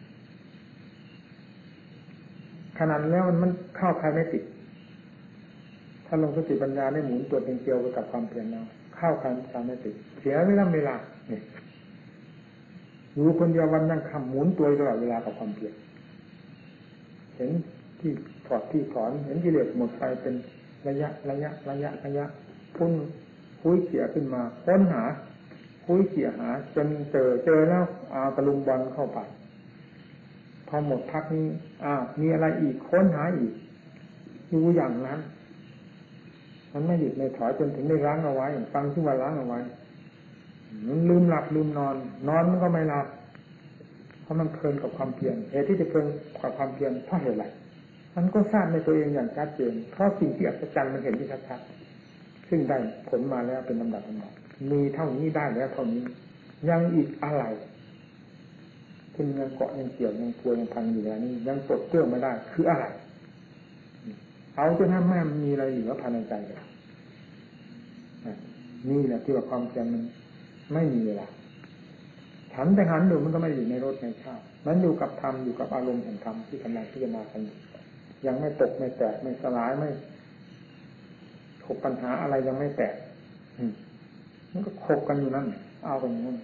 ขนาดแล้วมันเข้าใครไม่ติดถ้าลงสติปัญญาได้หมุนตัวเป็นเกลียวไปกับความเพียรแล้วเข้าใครทำไม่ติดเสียไม่ลำเวลาเนี่ยอยู่คนเดียววันนั่งคำหมุนตัวตลอดเวลากับความเพียรเห็นที่ถอดที่ถอนเห็นกิเลสหมดไปเป็นระยะระยะระยะระยะพุ่งคุยเขี่ยขึ้นมาค้นหาคุยเขี่ยหาจนเจอเจอแล้วเอาตะลุมบอลเข้าไปพอหมดพักนี้อ้าวมีอะไรอีกค้นหาอีกอยู่อย่างนั้นมันไม่หยุดไม่ถอยจนถึงได้ล้างเอาไว้ฟังที่ว่าล้างเอาไว้มันลืมหลับลืมนอนนอนมันก็ไม่หลับเพราะมันเพลินกับความเพียรเหตุที่จะเพลินกับความเพียรเพราะเหตุอะไรมันก็ทราบในตัวเองอย่างชัดเจนเพราะสิ่งที่อัศจรรย์มันเห็นที่ชัดๆซึ่งได้ผลมาแล้วเป็นลำดับลำดับมีเท่านี้ได้แล้วเท่านี้ยังอีกอะไรคุณยังเกาะยังเกี่ยวยังกลัวยังพันอยู่แล้วนี่ยังปลดเปลื้องไม่ได้คืออะไรเอาจนถ้าแม่มีอะไรเหลือภายในใจเลยนี่แหละที่ว่าความเพียรมันไม่มีเวลาฉันแต่หันดูมันก็ไม่อยู่ในรถในชาติมันอยู่กับธรรมอยู่กับอารมณ์แห่งธรรมที่กำลังพิจารณากันยังไม่ตกไม่แตกไม่สลายไม่ถกปัญหาอะไรยังไม่แตกมันก็คบกันอยู่นั่นเอากันอยู่นั่น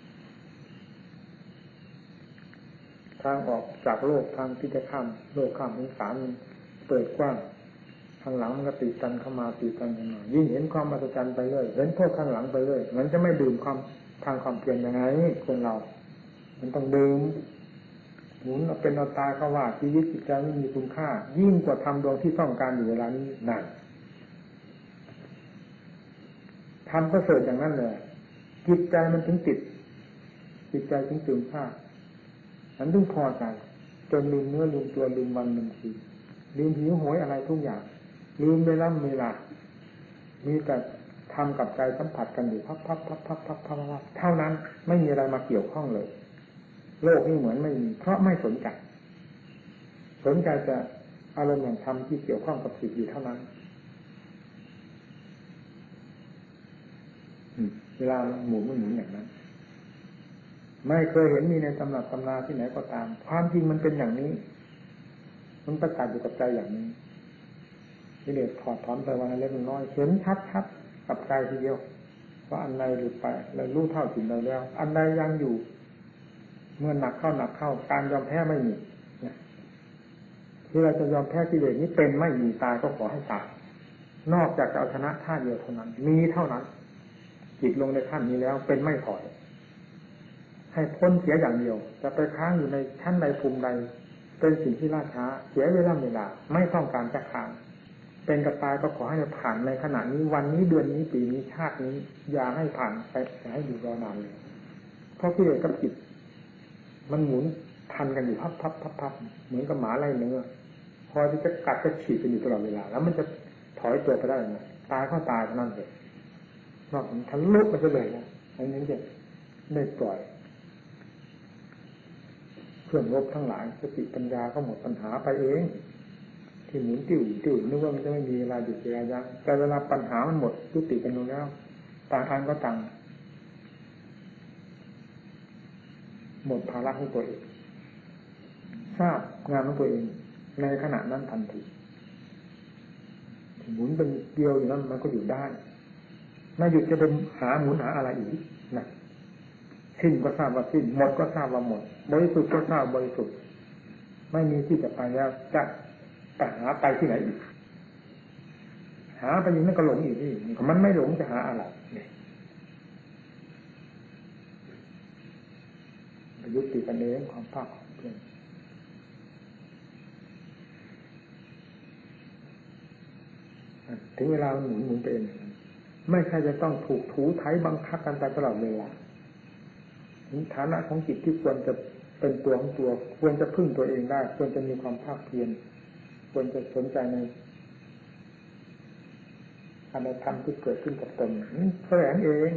ทางออกจากโลกทางที่จะข้ามโลกข้ามสงสารเปิดกว้างข้างหลังมันก็ติดกันเข้ามาติดกันเข้ามายิ่งเห็นความอัศจรรย์ไปเรื่อยเห็นโทษข้างหลังไปเรื่อยมันจะไม่ดื่มความทางความเพียรยังไงคนเรามันต้องดื่มหมุนเป็นเอาตายเขาว่าชีวิตจิตใจไม่มีคุณค่ายิ่งกว่าทำดวงที่ต้องการอยู่เวลานี้หนักทำก็เสริฐอย่างนั้นเลยจิตใจมันถึงติดจิตใจถึงตื่นค่ามันถึงพอใจจนลืมเนื้อลืมตัวลืมวันลืมคืนลืมหิวโหยอะไรทุกอย่างลืมเวลาเวลามีแต่ทำกับใจสัมผัสกันอยู่พับพับพับพับพับพับพับเท่านั้นไม่มีอะไรมาเกี่ยวข้องเลยโลกนี้เหมือนไม่มีเพราะไม่สนใจสนใจจะอารมณ์แห่งธรรมที่เกี่ยวข้องกับสิ่งอยู่เท่านั้นเวลาหมุนมันหมุนอย่างนั้นไม่เคยเห็นมีในตำรับตำราที่ไหนก็ตามความจริงมันเป็นอย่างนี้มันประกาศอยู่กับใจอย่างนี้กิเลสถอดถอนไปวันเล็กน้อยเห็นชัดชัดกับใจทีเดียวว่าอันใดหลุดไปแล้วรู้เท่าถึงเราแล้วอันใดยังอยู่เมื่อหนักเข้าหนักเข้าการยอมแพ้ไม่มีที่เราจะยอมแพ้กิเลสนี้เป็นไม่มีตายก็ขอให้ตายนอกจากจะเอาชนะท่าเดียวเท่านั้นมีเท่านั้นจิตลงในขั้นนี้แล้วเป็นไม่ถอยให้พ้นเสียอย่างเดียวจะไปค้างอยู่ในชั้นใดภูมิใดเป็นสิ่งที่ล่าช้าเสียเวลาเวลาไม่ต้องการจะค้างเป็นกับตายก็ขอให้ผ่านในขณะนี้วันนี้เดือนนี้ปีนี้ชาตินี้อย่าให้ผ่านไปให้อยู่รอนานเลยเพราะกิเลสกับจิตมันหมุนพันกันอยู่พับพับพับพับเหมือนกับหมาไล่เนื้อพอที่จะกัดจะฉีดกันอยู่ตลอดเวลาแล้วมันจะถอยตัวไปได้ไหมตายก็ตายเท่านั้นเลยนอกจากทะลุมันจะเลยนะอันนี้จะได้ปล่อยเครื่องรบทั้งหลายสติปัญญาก็หมดปัญหาไปเองที่หมุนติ้วติ้วนึกว่ามันจะไม่มีเวลาหยุดเวลายั้งแต่เวลาปัญหามันหมดยุติกันลงแล้วต่างอันก็ต่างหมดภาระของตัวเองทราบงานของตัวเองในขณะนั้นทันทีหมุนเป็นเดียวอยู่นั้นมันก็อยู่ได้ไม่หยุดจะเป็นหาหมุนหาอะไรอีกนะสิ้นก็ทราบว่าสิ้นหมดก็ทราบว่าหมดบริสุทธิ์ก็ทราบบริสุทธิ์ไม่มีที่จะไปแล้วจะไปหาไปที่ไหนอีกหาไปอยู่นั่นก็หลงอีกนี่มันไม่หลงจะหาอะไรเนี่ยยุติกันเองความภาคของเพื่อนถึงเวลาหมุนหมุนไปเองไม่ใช่จะต้องถูกถูไถบังคับกันไปตลอดเวลาฐานะของจิตที่ควรจะเป็นตัวของตัวควรจะพึ่งตัวเองได้ควรจะมีความภาคเพียรควรจะสนใจในอะไรธรรมที่เกิดขึ้นกับตนแสดงเอง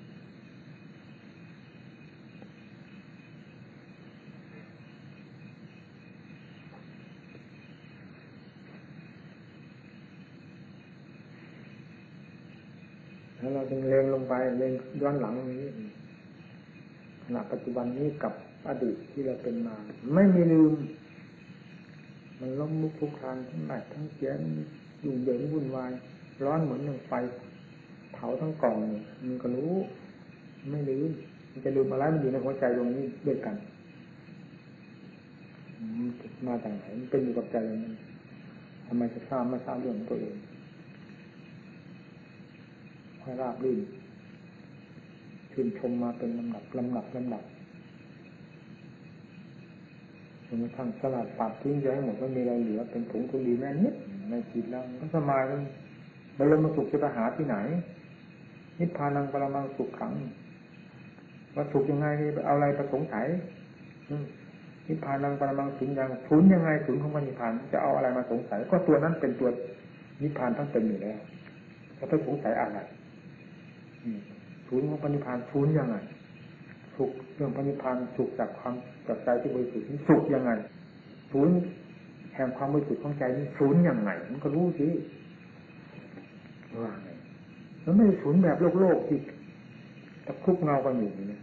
แล้วเราจึงเล็งลงไปเล็งย้อนหลังนี้ขณะปัจจุบันนี้กับอดีตที่เราเป็นมาไม่มีลืมมันล้มลุกคลุกคลานทั้งหนักทั้งเสียงยุ่งเหยิงวุ่นวายร้อนเหมือนหนึ่งไฟเผาทั้งกล่องมันก็รู้ไม่ลืมมันจะลืมอะไรมันอยู่ในหัวใจตรงนี้ด้วยกันมาจากไหนมันเป็นอยู่กับใจมันทำไมจะทราบไม่ทราบเรื่องตัวเองให้ราบรื่นชื่นชมมาเป็นลำดับลำดับลำดับจนกระทั่งสลัดปัดทิ้งใจให้หมดไม่มีอะไรเหลือเป็นผงทุลีแม่นิดในจิตแล้วมันสมัยมันบรมสุขจะไปหาที่ไหนนิพพานังปรมังสุขขังว่าสุขยังไงเอาอะไรประสงค์ไถนิพพานังปรมังสุญญังศูนย์ยังไงศูนย์ของนิพพานจะเอาอะไรมาสงสัยก็ตัวนั้นเป็นตัวนิพพานทั้งเป็นอยู่แล้วจะไปสงสัยอะไรศูนย์ของนิพพานศูนย์ยังไงสุขเรื่องนิพพานสุขจากความจากใจที่บริสุทธิ์นี่สุขยังไงศูนย์แห่งความบริสุทธิ์ของใจนี่ศูนย์ยังไงมันก็รู้สิว่าไงแล้วไม่ศูนย์แบบโลกโลกที่ตะคุบเงากันอยู่นี่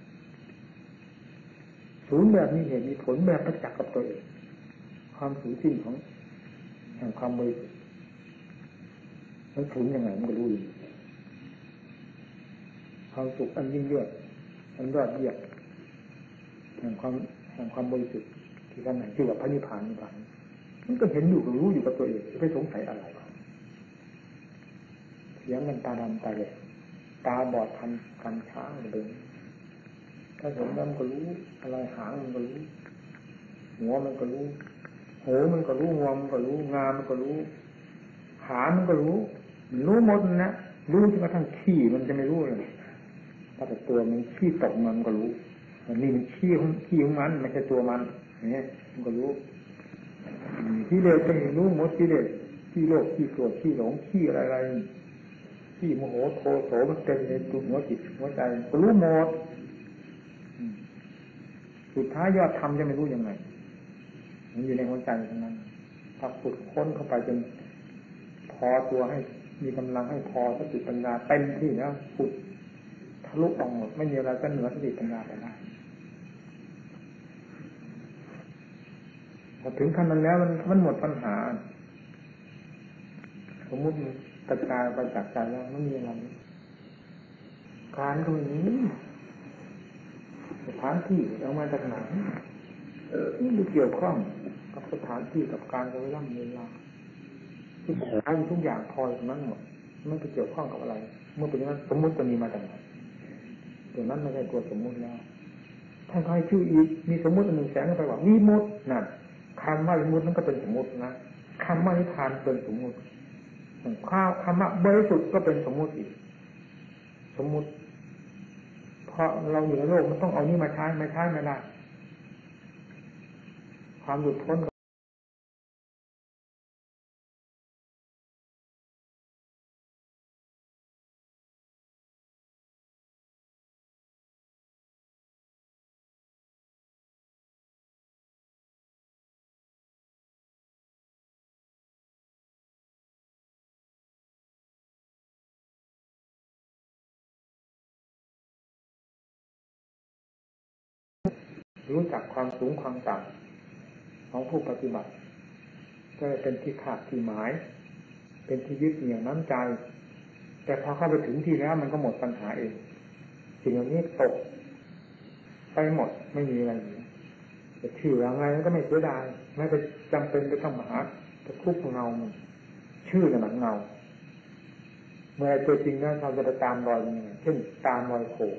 ศูนย์แบบมีเหตุมีผลแบบประจักษ์กับตัวเองความสูญสิ้นของแห่งความบริสุทธิ์มันศูนย์ยังไงมันก็รู้อยู่ความสุขอันยิ่งยวดอันยอดเยี่ยมแห่งความแห่งความบริสุทธิ์ที่ท่านไหนที่ว่าพระนิพพานนิพพานมันก็เห็นอยู่ก็รู้อยู่กับตัวเองจะไปสงสัยอะไรเสียงมันตาดำตาแดงตาบอดทันกันช้างเดินถ้าเห็นมันก็รู้อะไรหางมันก็รู้หัวมันก็รู้หูมันก็รู้งวงมันก็รู้งามันก็รู้ขามันก็รู้รู้หมดนะรู้จนกระทั่งขี้มันจะไม่รู้เลยถ้าแต่ตัวมันขี้ตกมันก็รู้นี่มันขี้ของขี้ของมันไม่ใช่ตัวมันอย่างเงี้ยมันก็รู้ขี้เลสก็รู้หมดขี้เลสขี้โลภขี้โกรธขี้หลงขี้อะไรอะไรขี้โมโหโทโสมันเต็มในตัวหัวจิตหัวใจก็รู้หมดสุดท้ายยอดธรรมจะไม่รู้ยังไงมันอยู่ในหัวใจทั้งนั้นถ้าฝึกค้นเข้าไปจนพอตัวให้มีกำลังให้พอสติปัญญาเต็มที่แล้วฝึกทะลุออกหมดไม่มีอะไรก็เหนือสติปัญญาไปได้พอถึงขั้นนั้นแล้วมันมันหมดปัญหาสมมติกระจายไปจากใจแล้วไม่มีอะไรการตรงนี้สถานที่เอามาจากไหนเออไม่เกี่ยวข้องกับสถานที่กับการกับเวลาเวลาที่ขอทุกอย่างพออย่างนั้นหมดไม่ไปเกี่ยวข้องกับอะไรเมื่อเป็นอย่างนั้นสมมุติจะมีมาจากไหนตัวนั้นไม่ใช่ตัวสมมุติแล้วท่านให้ชื่ออีกมีสมมุติอันหนึ่งแสงไปว่าวิมุตตินั่นคำว่าวิมุตตินั้นก็เป็นสมมุตินะคำว่านิพพานเป็นสมมุติข้าวคำว่าบริสุทธิ์ก็เป็นสมมุติอีกสมมุติเพราะเราอยู่ในโลกมันต้องเอานี่มาใช้ไม่ใช้ไม่ได้ความหลุดพ้นรู้จักความสูงความต่ำของผู้ปฏิบัติก็เป็นที่ขาดที่หมายเป็นที่ยึดเหนี่ยวน้ำใจแต่พอเข้าไปถึงที่แล้วมันก็หมดปัญหาเองสิ่งเหล่านี้ตกไปหมดไม่มีอะไรเหลือจะชื่ออะไรก็ไม่เสียดายไม่ไปจำเป็นจะต้องมาหาจะคุกเงามันชื่อกับหนังเงาเมื่อตัวจริงนั้นเราจะไปตามรอยมันเช่นตามรอยโค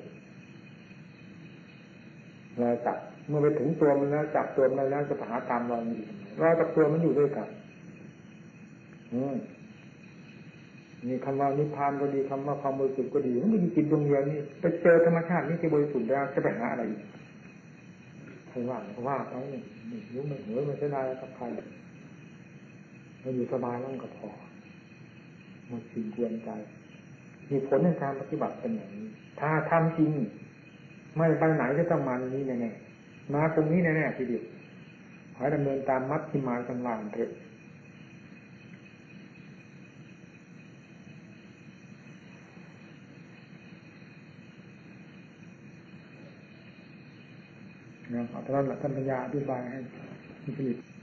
เราจับเมื่อไปถึงตัวมันแล้วจับตัวมันแล้วจะหาตามรอยมันอีกรอยกับตัวมันอยู่ด้วยกันอืมมีคำว่านิพพานก็ดีคำว่าความบริสุทธิ์ก็ดีมันมีจิตดวงเดียวนี่ไปเจอธรรมชาตินี่ที่บริสุทธิ์แล้วจะไปหาอะไรอีกใครว่าว่าไปนี่รู้ไม่เหนื่อยไม่เสียดายกับใครเราอยู่สบายแล้วก็พอหมดสิ่งกวนใจมีผลในการปฏิบัติเป็นอย่างนี้ถ้าทำจริงไม่ไปไหนจะต้องมาตรงนี้แน่ๆมาตรงนี้แน่ๆทีเดียวขอให้ดำเนินตามมัชฌิมาสังวรเถอะนะขอท่านท่านปัญญาอธิบายให้ผลิต